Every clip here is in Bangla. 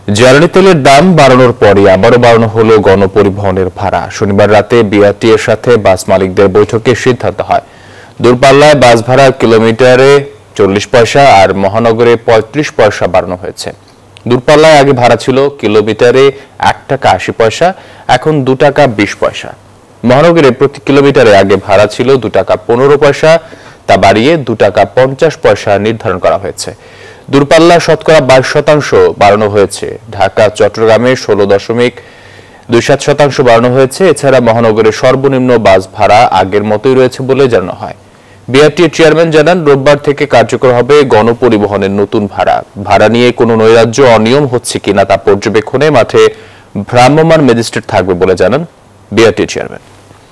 জ্বালানি তেলের দাম বাড়ানোর পরই আবারও বাড়ানো হলো গণপরিবহনের ভাড়া। শনিবার রাতে বিআরটি-এর সাথে বাস মালিকদের বৈঠকে সিদ্ধান্ত হয় দূরপাল্লায় বাস ভাড়া কিলোমিটারে 40 পয়সা আর মহানগরে 35 পয়সা বাড়ানো হয়েছে। দূরপাল্লায় আগে ভাড়া ছিল কিলোমিটারে 1 টাকা 80 পয়সা, এখন 2 টাকা 20 পয়সা। মহানগরে প্রতি কিলোমিটারে আগে ভাড়া ছিল 2 টাকা 15 পয়সা, তা বাড়িয়ে 2 টাকা 50 পয়সা নির্ধারণ করা হয়েছে। দূরপাল্লা শতকরা 22% বাড়ানো হয়েছে। ঢাকা চট্টগ্রামে 16.27% বাড়ানো হয়েছে। এছাড়া মহানগরের সর্বনিম্ন বাস ভাড়া আগের মতোই রয়েছে বলে জানানো হয়। বিআরটির চেয়ারম্যান জানান, রোববার থেকে কার্যকর হবে গণপরিবহনের নতুন ভাড়া। ভাড়া নিয়ে কোনো নৈরাজ্য অনিয়ম হচ্ছে কিনা তা পর্যবেক্ষণে মাঠে ভ্রাম্যমাণ ম্যাজিস্ট্রেট থাকবে বলে জানান বিআরটির চেয়ারম্যান।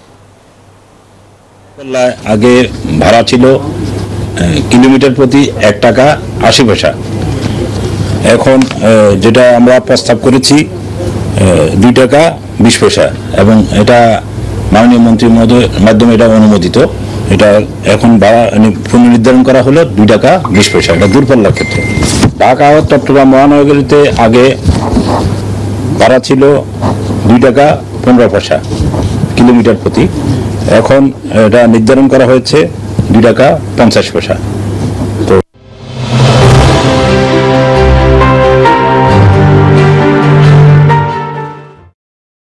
আগে ভাড়া ছিল কিলোমিটার প্রতি 1 টাকা 80 পয়সা, এখন যেটা আমরা প্রস্তাব করেছি 2 টাকা 20 পয়সা, এবং এটা মাননীয় মন্ত্রী মহোদয়ের মাধ্যমে এটা অনুমোদিত। এটা এখন ভাড়া পুনর্নির্ধারণ করা হলো 2 টাকা 20 পয়সা, এটা দূরপাল্লার ক্ষেত্রে। ঢাকা ও চট্টগ্রাম মহানগরীতে আগে ভাড়া ছিল 2 টাকা 15 পয়সা কিলোমিটার প্রতি, এখন এটা নির্ধারণ করা হয়েছে 2 টাকা 50 পয়সা।